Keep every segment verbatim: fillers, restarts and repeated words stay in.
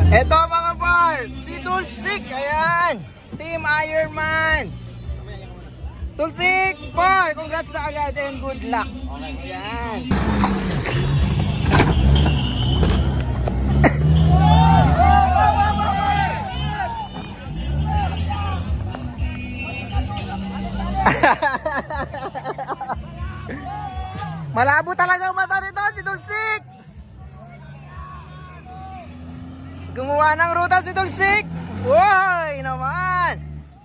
Eto mga bars, si Tulsik, ayan, Team Ironman. Tulsik, boy, congrats na agad and good luck. Ayan. Malabo talaga ang mata nito si Tulsik. Gumawa ng ruta si Tulsik. Woy naman.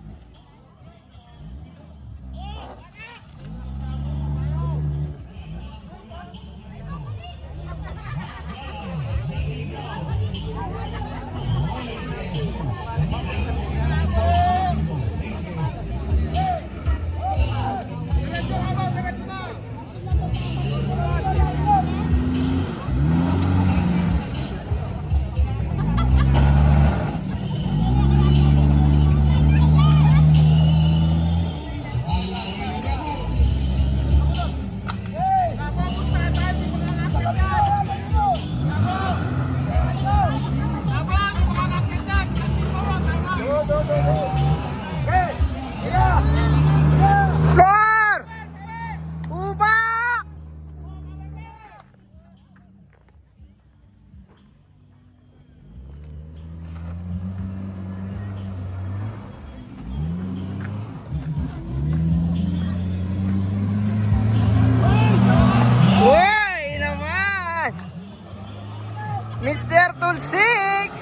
Mister Tulsik.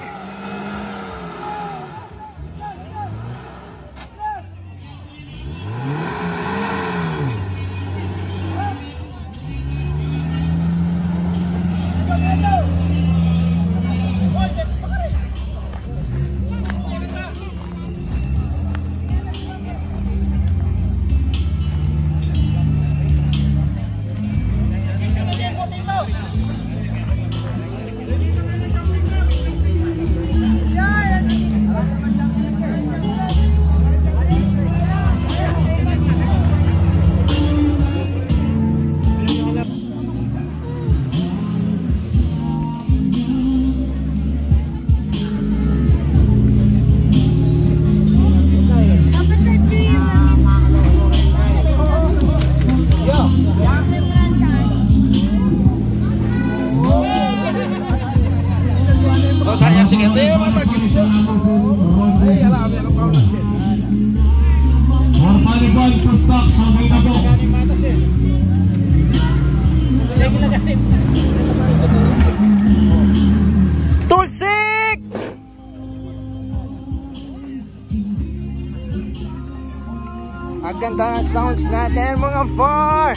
Saya sige tayo magkita. Ay ala may kapaw na. Hormanibal Pustak sa may nabo. Tulsik! Ang ganda ng sounds natin mga far.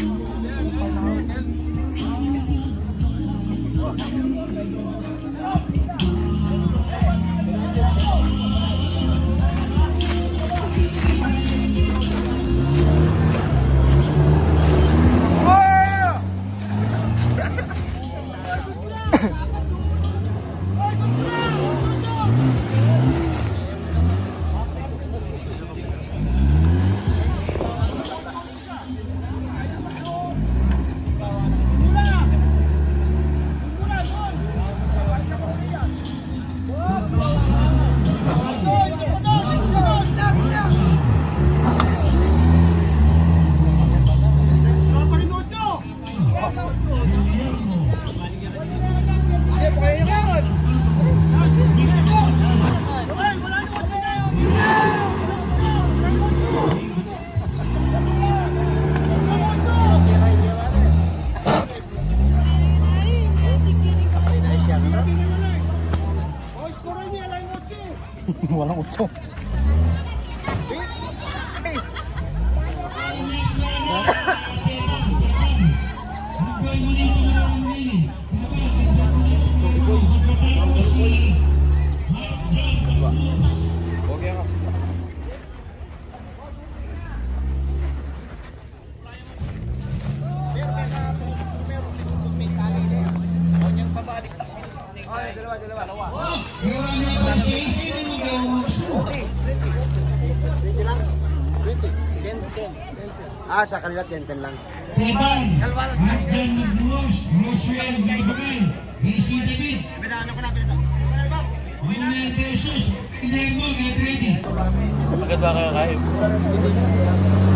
Walang utso. Dalawa, dalawa, dalawa. Ah, sa kaliwat ten ten lang. Tiban, Martin Magbuos, Roswell Gagabay, B C David. Binano ko na, binano. Jesus Guillermo, get ready. Agad ba kayo kayo?